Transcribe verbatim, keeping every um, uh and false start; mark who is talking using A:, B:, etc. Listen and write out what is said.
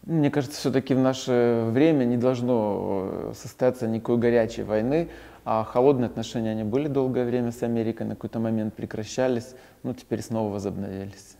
A: Мне кажется, все-таки в наше время не должно состояться никакой горячей войны, а холодные отношения, они были долгое время с Америкой, на какой-то момент прекращались, но теперь снова возобновились.